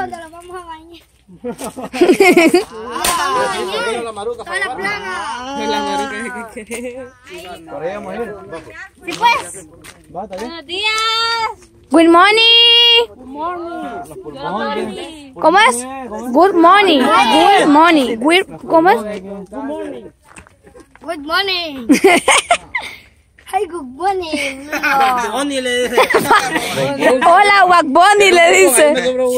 donde los vamos a bañar. La maruca para la plaga. La maruca que por ahí vamos a ir. Sí, pues. Buenos días. Good morning. ¿Cómo es? Good morning. Good morning. ¿Cómo es? Good morning. Ay, good morning. Oni le dice. Hola, Wagboni le dice.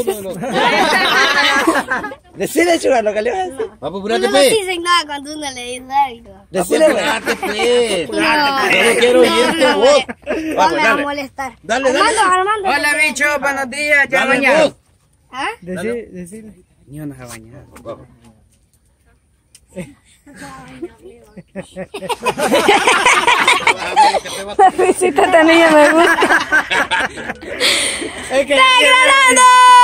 Decile, chugar, lo que le vas a decir. Va, pues, No apurate, nos pues. dicen nada cuando uno le dice algo. Decile, apurate, pues. No quiero oír tu voz. me Va, pues, va a dale. molestar. Dale, dale. Armando. Hola, bicho, buenos días. ¿Ya Dale, bañado? vos. ¿Ah? Decile. Ni una bañada. Vamos. La risita de esta niña me gusta. ¡Degradando!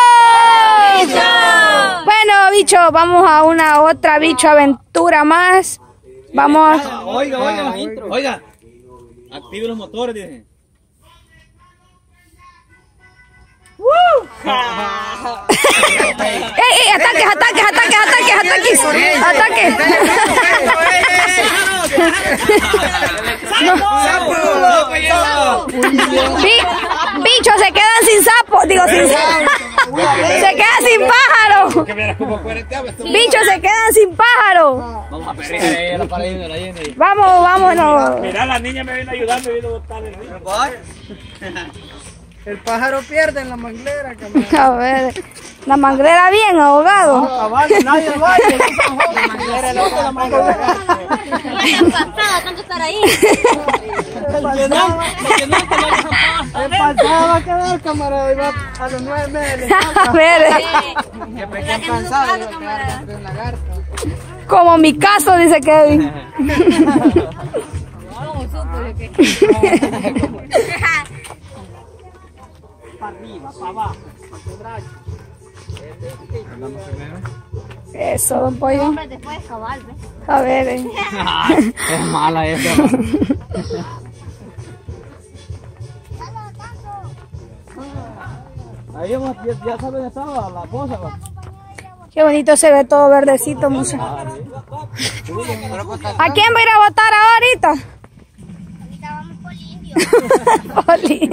Bueno, bicho, vamos a una otra bicho aventura más. Vamos. Oiga. Active los motores, dije. ¡Ey! ¡Ataques! Bichos se quedan sin sapo, digo sin sapo. Se quedan sin pájaro. Bichos se quedan sin pájaro. Vamos a perder para ir. Vámonos. Mira, la niña me viene ayudando y viene a botar el río. El pájaro pierde en la manglera, camarada. A ver, la manguera bien, ahogado. Nadie lo baile. La manglera es la manglera. Tanto estar ahí. El pasado va a quedar, camarada, y va a los 9 meses. A ver, Que pequeño cansado, y va a quedar entre un lagarto. como mi caso, dice Kevin. Para arriba, para abajo, para Eso, don Pollo. Hombre, te puedes acabar, ¿ves? A ver, Es mala esa. Ahí ya sabes dónde estaba la cosa. qué bonito se ve todo verdecito, mucho. ¿A quién va a ir a votar ahorita? Ahorita vamos por el indio. Poli.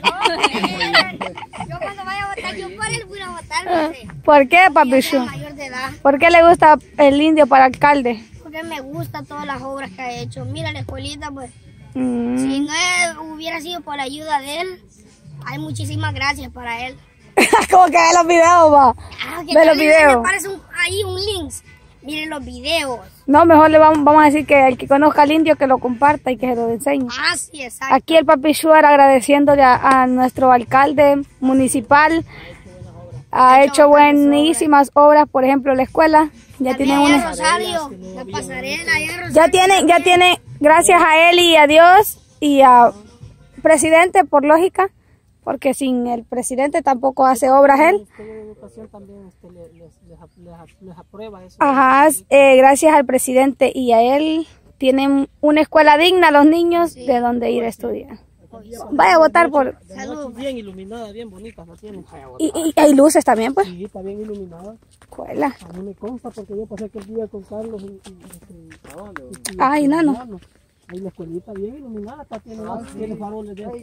Yo cuando vaya a votar, yo por él voy a votar, no sé. ¿Por qué, papi? Yo soy mayor de edad. ¿Por qué le gusta el indio para alcalde? Porque me gustan todas las obras que ha hecho. Mira la escuelita, pues. Mm. Si no hubiera sido por la ayuda de él, hay muchísimas gracias para él. ¿Cómo que ve los videos, va? Que Ve los también videos. me aparece ahí un link. Miren los videos. No, mejor le vamos a decir que el que conozca al indio que lo comparta y que se lo enseñe. Ah, sí, exacto. Aquí el papi Shuar agradeciéndole a nuestro alcalde municipal. Ha hecho buenísimas obras, por ejemplo, la escuela. Ya tiene También una. Rosario, la pasarela, allá en Rosario. Ya tiene, gracias a él y a Dios y a presidente, por lógica, porque sin el presidente tampoco hace obras él. Educación también les aprueba eso. Ajá, gracias al presidente y a él tienen una escuela digna los niños de donde ir a estudiar. Vaya a votar por... Bien iluminada, bien bonita la tienen. Y hay luces también, pues. Sí, está bien iluminada. Escuela. A mí me consta porque yo pasé aquel día con Carlos y Ay, nano. ahí la escuelita bien iluminada, tiene faroles de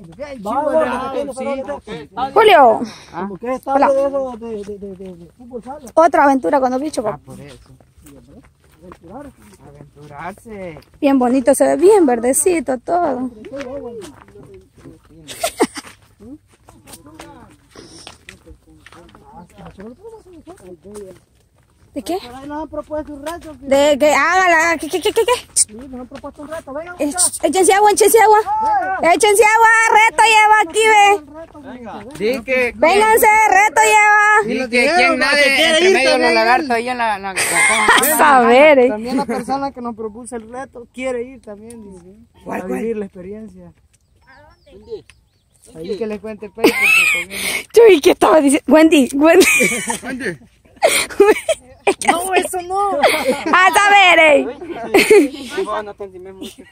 Julio, como que es estable de eso de fútbol sala. otra aventura con los bichos, papá. Por eso. Aventurarse. Bien bonito, se ve bien verdecito todo. ¿De qué? Por ahí nos han propuesto un reto. De que hágala. ¿Qué? Sí, nos han propuesto un reto. Vengan, Échense agua. Échense agua. Reto lleva aquí, ve. Di que. Vénganse, reto lleva. Di que quien nadie entre medio de los lagartos ahí en la A saber, también la persona que nos propuso el reto quiere ir también, dice, a vivir la experiencia. Ahí que les cuente Pei porque también... Chuy, ¿qué estaba diciendo? Wendy. No, eso no. A saber, No te encimes mucho.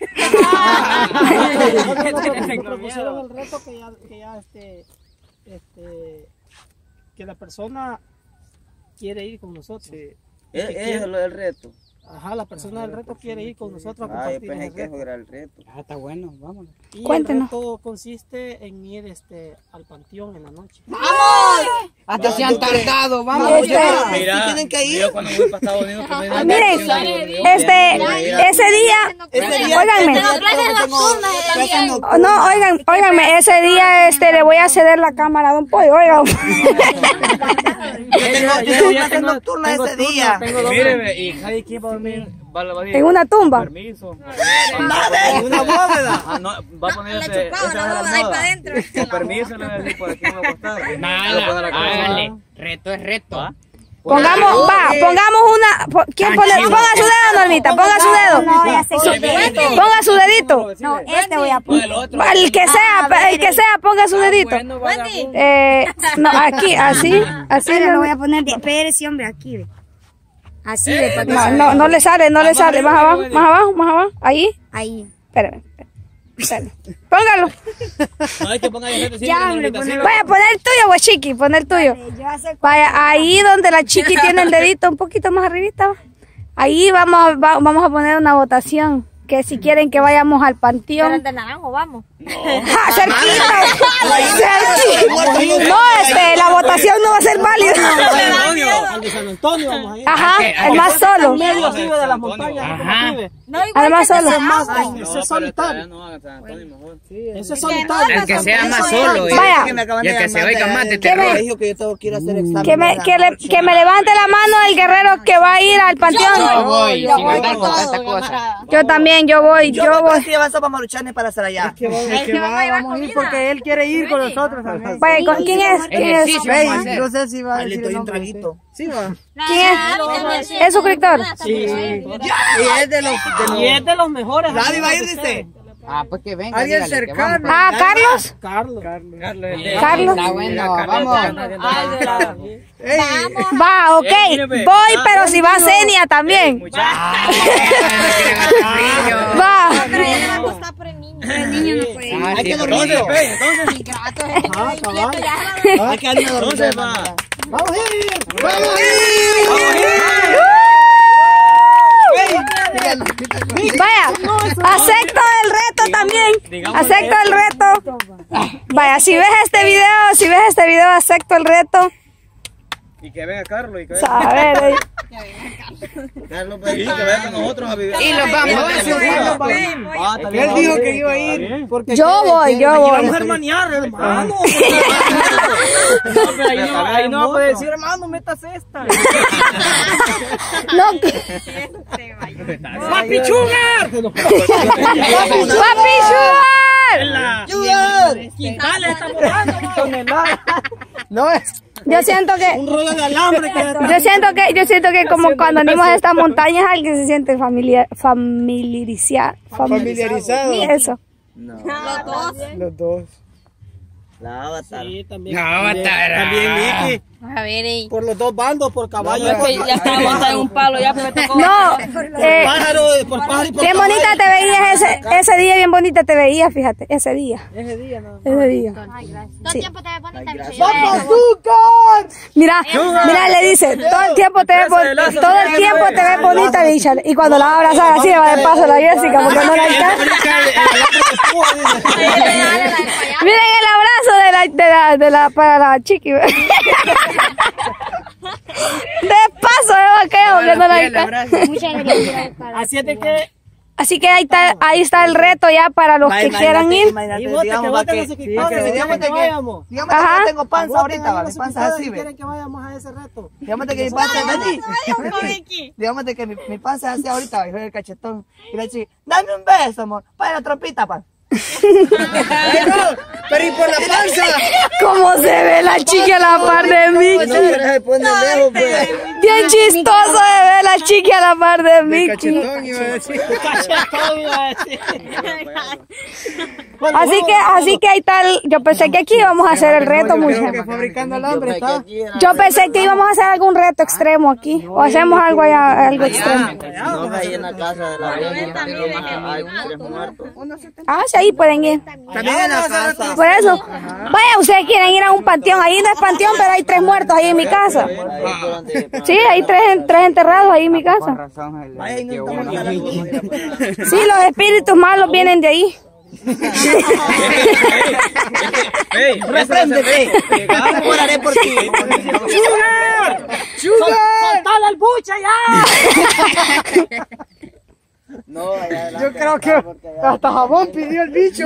Nos propusieron el reto que ya que la persona quiere ir con nosotros. Es el reto. Ajá, la persona del reto quiere ir con nosotros a Ay, compartir pensé el que eso reto. era el reto. Ah, está bueno, vámonos. Y Cuéntenos. el reto consiste en ir al panteón en la noche. Hasta se han tardado, vamos. Mira, tienen que ir. yo cuando voy para Estados Unidos, Miren, ese día, óiganme. No, óiganme, ese día le voy a ceder la cámara a Don Pollo, oigan. Yo tengo nocturna ese día. Míreme, y cada quien va a dormir. En una tumba. Permiso. En una bóveda. Ah, no, va a ponerse esa almohada. Con permiso le voy a decir por aquí me voy a acostar. Nada, hágale. Reto es reto. Pongamos una. ¿Quién pone? Ponga su dedo, Normita, ponga su dedo. Ponga su dedito. No, este voy a poner. El que sea, ponga su dedito. No, aquí, así. Pero lo voy a poner de espérese, hombre, aquí, ve. Así de para que se vea. No le sale. Más abajo. Ahí. Ahí. Espérame. Póngalo. No hay que poner el reto. Ya, hombre, ponelo. Vaya, poner el tuyo, güey, Chiqui, poner el tuyo. Yo hace Vaya, ahí donde la Chiqui tiene el dedito un poquito más arribita. Ahí vamos a poner una votación. Que si quieren que vayamos al panteón. de naranjo, vamos. ¡Ja, cerquita! No, la votación no va a ser válida. Al de San Antonio vamos a ir. Ajá, el más solo. Medio arriba de las montañas. Ajá. El más solo. Ese es solitario. Ese es solitario. El que sea más solo. Vaya. Y el que se oiga más de Que me- terror. Que yo tengo que ir a hacer examen. Que me levante la mano el guerrero que va a ir al Yo panteón. voy, sin andar con tanta cosa. Yo también, yo voy. Sí, avanza para Maruchane para hacer allá. Vamos a ir porque él quiere ir con nosotros también. Vaya, ¿quién es? Ejercicio vamos a hacer. No sé si va a Ahí le decir doy el un nombre. traguito. Sí, va. ¿Quién es? ¿Es suscriptor? Sí. Y es de los... Y es de los mejores. Nadie va a ir, dice. Ah, pues que venga. Alguien dígale que cercano. vamos. Carlos. Carlos. Carlos. Está bueno, vamos. Va, ok. Voy, pero si va Zenia también. Va. Pero ella le va a costar por el niño. El niño no puede. Ah, sí, Entonces, Hay que darle una dormida. entonces va. Vamos a ir. Vaya, acepto el reto también. Acepto el reto. Vaya, si ves este video, acepto el reto. Y que venga Carlos. Y que venga A ver, Carlos, pues, y que venga con nosotros a vivir. Y los vamos. Él dijo que iba a ir. Porque yo voy. vamos a hermanear, hermano. Ahí no va a poder decir, hermano, metas esta. No, ¡Papi Sugar! ¡Papi Sugar! Quintales estamos dando, toneladas. No es Yo siento un rollo de alambre que yo siento que como cuando venimos a estas montañas alguien se siente familiarizado. Eso. los dos. La avatar. Sí, también. No, Avatar. También Miki. A ver, Por los dos bandos, por caballo. ya estaba montada en un palo, ya me tocó. No, Pájaro, por pájaro y por bien caballo. bonita te veías ese día, bien bonita te veías, fíjate, ese día. Ese día, ¿no? Ese día. Todo el tiempo te ves bonita, mi Mira, le dice, todo el tiempo te ves bonita, díchale. Y cuando la va a abrazar así le va de paso a la Jessica porque no la alcanza. Miren el abrazo para la Chiqui. De paso de vaqueo porque no la alcanza. Así es de que... Así que ahí está el reto ya para los que quieran ir. Y vos te quedaste en los equipos, digamos que vayamos. Digamos que Ajá. yo tengo panza ahorita, ¿vale? Panza así, Si ¿ve? quieren que vayamos a ese reto. Digamos que mi panza es así. Digamos que mi panza es así ahorita, ¿va? Y el cachetón. Y le dice, dame un beso, amor. Para la tropita, pa. Pero ¿y por la panza? ¿Cómo se ve la Chiqui a la par de Mickey? Se pone lejos, pues. Bien chistoso de ver la Chiqui a la par de Mickey. Cachetón iba a decir. Cachetón iba a decir. Así que ahí está. Yo pensé que aquí íbamos a hacer el reto, mujer. Fabricando alambre, está. Yo pensé que íbamos a hacer algún reto extremo aquí. O hacemos algo allá, algo extremo. No, ahí en la casa de la abuela. Hay 3 muertos. Ah, sí, ahí pueden ir. También en la casa. Por eso. Vaya, ustedes quieren ir a un panteón. Ahí no es panteón, pero hay 3 muertos ahí en mi casa. Sí, hay tres enterrados ahí en mi casa. Sí, los espíritus malos vienen de ahí. Repréndete. Oraré por ti. ¡Soltale al bucha ya! No, Yo creo que hasta jabón pidió el bicho.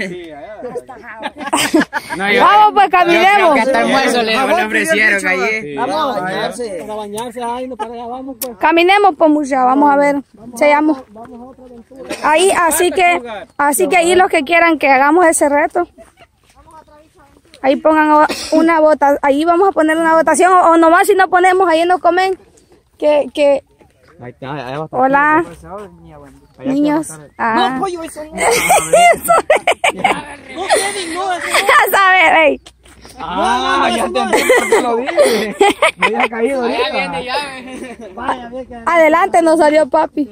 Vamos, pues caminemos. Que hasta almuerzo le ofrecieron allí. Vamos a bañarse. Para bañarse, ay, no, para allá vamos pues. Caminemos, pues mucha, vamos a ver. Sellamos. Ahí, así que ahí los que quieran que hagamos ese reto. Ahí pongan una votación. Ahí vamos a poner una votación. O nomás si no ponemos, ahí nos comen. Que hola, niños. Ah. No, pollo, eso no. Eso es. A ver, ey. Ya entendí por qué lo dije. Me había caído ahorita. Adelante nos salió papi.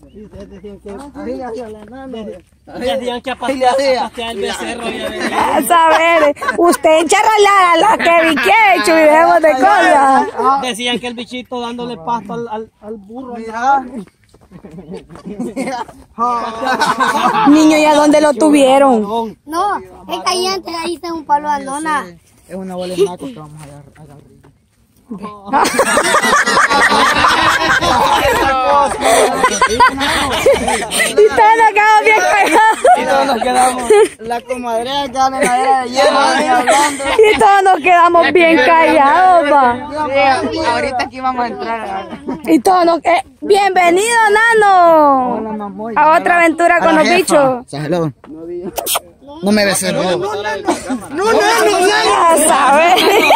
Decían que pastear el becerro. A saber, usted encharrala a la que biquecho y dejemos de cosas. Decían que el bichito dándole pasto al burro. Niño, ¿y a dónde lo tuvieron? No, es que ahí antes ahí está un palo de lona. Es una bola de naco que vamos a agarrar. Y todos nos quedamos bien pegados. Y todos nos quedamos. La comadrea queda en madera de hierro hablando. Y todos nos quedamos bien callados, pa. Sí, ahorita aquí vamos a entrar. Y todos nos... bienvenido, Nano. A otra aventura con los bichos. Hello. No me beses, no. A saber.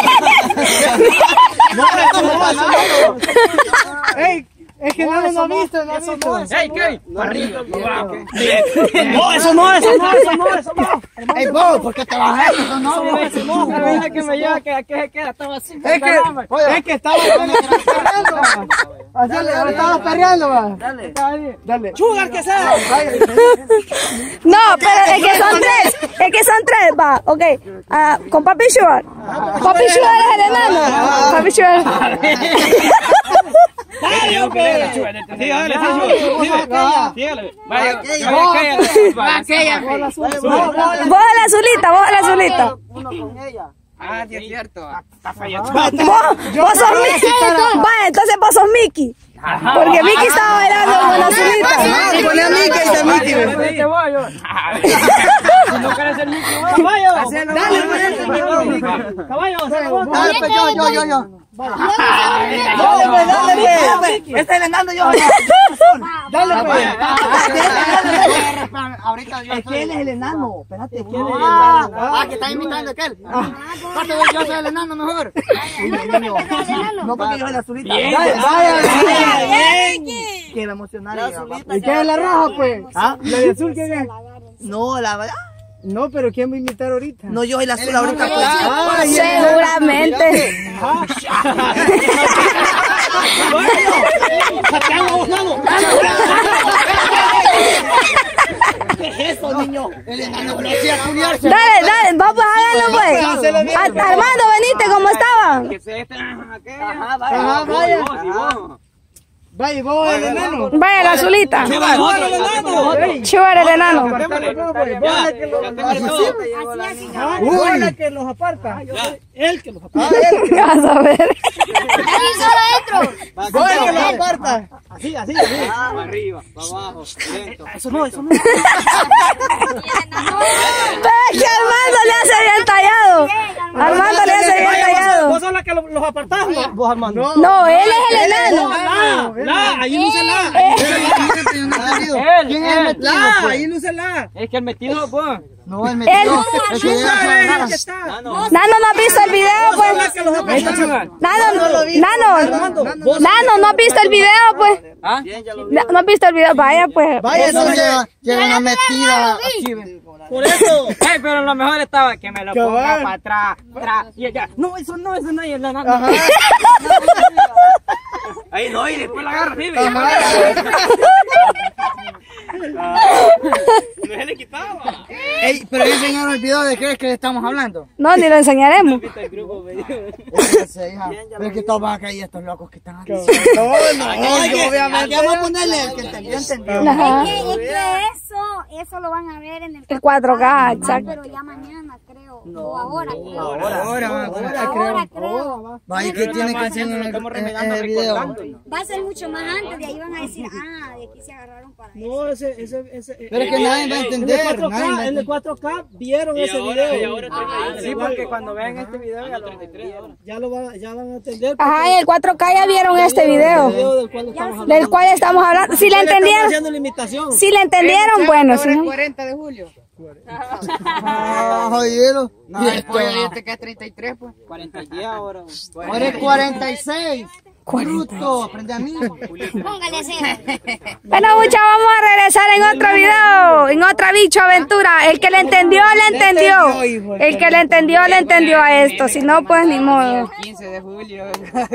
¡Ey! Es que no ha visto. ¡Ey, qué! ¡Arriba! No, eso no. Ey, vos, ¿por qué te bajas eso? No, Deja que me lleva, que se queda, estaba así. Es que estaba perreando, va. Dale. Chugar que sea. No, pero es que son tres, va. Ok, con Papi Sugar. Papi Sugar es el enano. Papi Sugar. Vos a la azulita. Uno con ella. Ah, sí es cierto. Vos sos Mickey. Vaya, entonces vos sos Mickey. Porque Mickey estaba bailando con la azulita. Pone a Mickey y está Mickey. Si no quieres ser Mickey, Caballo. Dale, pues yo. Dale, este es el enano yo. Dale, pues. Ahorita yo. ¿Quién es el enano? Espérate. Que está imitando a aquel. Yo soy el enano mejor. No, porque yo soy la azulita. Quiero emocionar. ¿Y qué es la roja, pues? ¿Ah? ¿La de azul quién es? No, No, pero ¿quién va a imitar ahorita? no, yo soy la azul ahorita. Pues. Seguramente. ¿Qué es eso, niño? Dale, vamos a háganlo pues. Armando, venite, ¿cómo estaba? Ajá, vaya. Vaya, vos el enano. Vaya, la azulita. Chubar el enano. Vos la que los aparta. Él que los aparta. Vas a ver. Ahí solo adentro. Vos el que los aparta. Así. para arriba, para abajo, lento. Eso no. Pero es que Armando le hace bien tallado. Armando le hace bien tallado. ¿Vos sos la que los apartás? ¿Vos, Armando? No, él es el enano. Ahí luce la. ¿Quién es el metido? Ahí luce la. Es que el metido, pues. No, el metido. Nano, ¿no has visto el video, pues? Nano, ¿no has visto el video, pues? ¿Ah? ¿No has visto el video? Vaya, pues. Vaya, eso lleva una metida aquí. Por eso. Pero lo mejor estaba que me lo ponga para atrás. Y ella, no, eso no es la nada. Ahí no, y después la agarra, ¿sí? se le quitaba. Ey, pero ya enseñaron el video de qué es que estamos hablando. No, ni lo enseñaremos. Sí, hija. Pero es que todos van a caer estos locos que están aquí. Obviamente. Vamos a ponerle el que entendió, entendió. Ajá. Es que eso lo van a ver en el El 4K, exacto. pero ya mañana creo, o ahora creo. Ahora creo. Vaya, que tiene que enseñar el video. Va a ser mucho más antes, de ahí van a decir, de aquí se agarraron para eso. No, ese Pero es que nadie va a entender. en el 4K vieron ese video. Sí, porque cuando vean este video ya 33 ahora. Ya van a entender. Ajá, en el 4K ya vieron este video. Del cual estamos hablando. Si le entendieron. Si le entendieron, bueno. Si no. 40 de julio. Jodido. No, después ya te queda 33, pues. 40 ahora. Ahora es 46. Bruto, aprende a mí. Póngale ese. Bueno, muchachos, vamos a regresar en otro video, en otra bicho aventura. El que le entendió, le entendió. El que le entendió a esto. Si no, pues ni modo. 15 de julio.